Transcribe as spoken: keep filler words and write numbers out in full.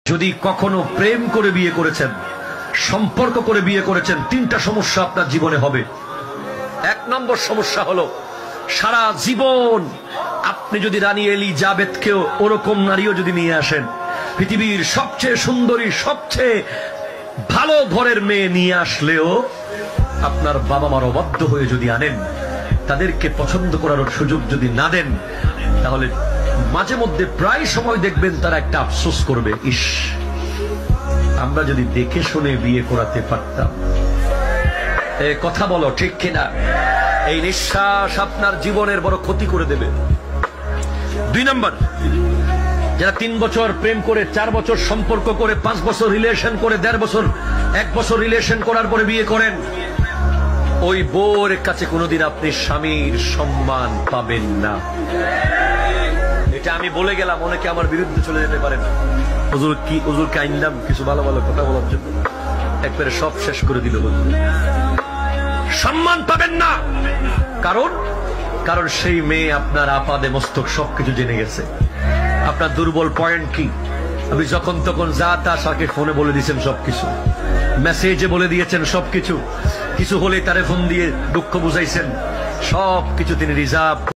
যদি কখনো প্রেম করে বিয়ে করেছেন, সম্পর্ক করে বিয়ে করেছেন, তিনটা সমস্যা আপনার জীবনে হবে। এক নম্বর সমস্যা হলো, সারা জীবন আপনি যদি রানী এলিজাবেথকেও ওরকম নারীও যদি নিয়ে আসেন, পৃথিবীর সবচেয়ে সুন্দরী সবচেয়ে ভালো ঘরের মেয়ে নিয়ে আসলেও আপনার বাবা মার অবাধ্য হয়ে যদি আনেন, তাদেরকে পছন্দ করার সুযোগ যদি না দেন, তাহলে মাঝে মধ্যে প্রায় সময় দেখবেন তারা একটা আফসোস করবে, ইস আমরা যদি দেখে শুনে বিয়ে করাতে পারতাম। এ কথা বলো ঠিক কিনা? এই নিঃশ্বাস আপনার জীবনের বড় ক্ষতি করে দেবে। দুই নম্বর, যারা তিন বছর প্রেম করে, চার বছর সম্পর্ক করে, পাঁচ বছর রিলেশন করে, দেড় বছর এক বছর রিলেশন করার পরে বিয়ে করেন, ওই বউর কাছে কোনোদিন আপনি স্বামীর সম্মান পাবেন না। এটা আমি বলে গেলাম, অনেকে আমার বিরুদ্ধে চলে যেতে পারেন। হুজুর কি হুজুর কাইন্দাম কিছু ভালো ভালো কথা বলার জন্য একবারে সব শেষ করে দিল। সম্মান পাবেন না, কারণ কারণ সেই মেয়ে আপনার আপাদে মস্তক সবকিছু জেনে গেছে। আপনার দুর্বল পয়েন্ট কি, আপনি যখন তখন যা তা তাকে ফোনে বলে দিয়েছেন, সবকিছু মেসেজে বলে দিয়েছেন, সবকিছু কিছু হলে তারে ফোন দিয়ে দুঃখ বুঝাইছেন, সবকিছু তিনি রিজার্ভ